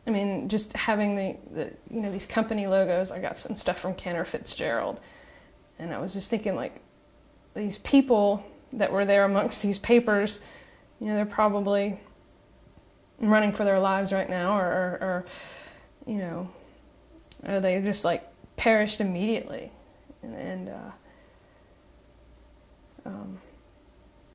I mean, just having you know, these company logos. I got some stuff from Cantor Fitzgerald, and I was just thinking, like, these people that were there amongst these papers, you know, they're probably running for their lives right now, or you know, or they just like perished immediately, and